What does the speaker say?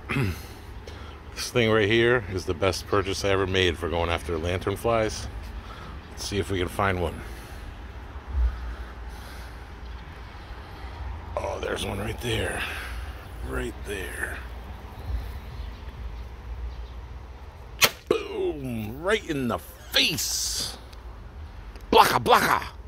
This thing right here is the best purchase I ever made for going after lanternflies. Let's see if we can find one. Oh, there's one right there. Right there. Boom! Right in the face! Blaka blaka!